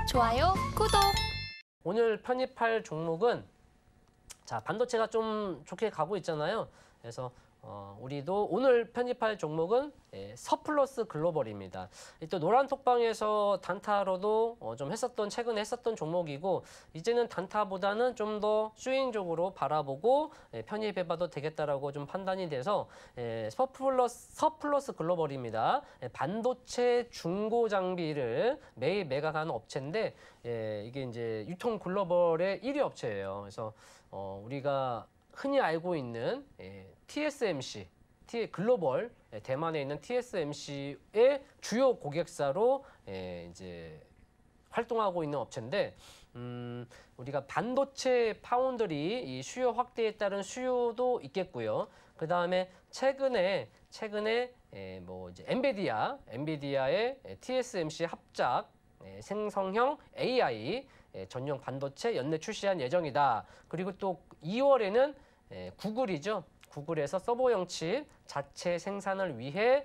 좋아요, 구독! 오늘 편입할 종목은 반도체가 좀 좋게 가고 있잖아요. 그래서 우리도 오늘 편입할 종목은 서플러스 글로벌입니다. 또 노란톡방에서 단타로도 좀 최근에 했었던 종목이고, 이제는 단타보다는 좀 더 스윙적으로 바라보고 편입해봐도 되겠다라고 좀 판단이 돼서 서플러스 글로벌입니다. 반도체 중고 장비를 매일 매각하는 업체인데, 이게 이제 유통 글로벌의 1위 업체예요. 그래서 우리가 흔히 알고 있는 TSMC, 글로벌 대만에 있는 TSMC의 주요 고객사로 이제 활동하고 있는 업체인데, 우리가 반도체 파운드리 이 수요 확대에 따른 수요도 있겠고요. 그 다음에 최근에 뭐 이제 엔비디아의 TSMC 합작 생성형 AI 전용 반도체 연내 출시한 예정이다. 그리고 또 2월에는 구글이죠. 구글에서 서버형 칩 자체 생산을 위해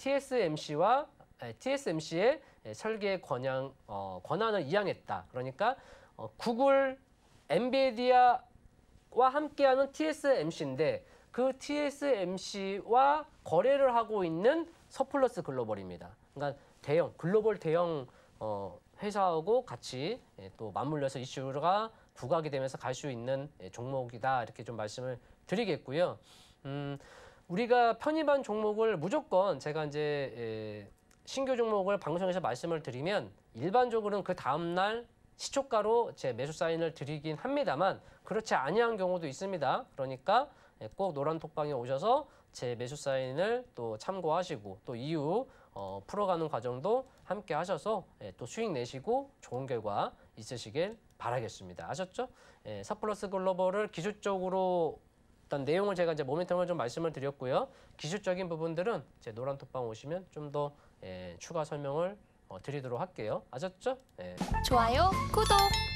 TSMC의 설계 권한을 이양했다. 그러니까 구글, 엔비디아와 함께하는 TSMC인데, 그 TSMC와 거래를 하고 있는 서플러스 글로벌입니다. 그러니까 글로벌 대형 회사하고 같이 또 맞물려서 이슈가 부각이 되면서 갈 수 있는 종목이다, 이렇게 좀 말씀을 드리겠고요. 우리가 편입한 종목을 무조건 제가 이제 신규 종목을 방송에서 말씀을 드리면 일반적으로는 그 다음날 시초가로 제 매수 사인을 드리긴 합니다만, 그렇지 아니한 경우도 있습니다. 그러니까 꼭 노란톡방에 오셔서 제 매수 사인을 또 참고하시고, 또 이후 풀어가는 과정도 함께 하셔서 또 수익 내시고 좋은 결과 있으시길 바라겠습니다. 아셨죠? 서플러스 글로벌을 기술적으로 일단 내용을 제가 이제 모멘텀을 좀 말씀을 드렸고요. 기술적인 부분들은 제 노란톡방 오시면 좀 더 추가 설명을 드리도록 할게요. 아셨죠? 좋아요, 구독!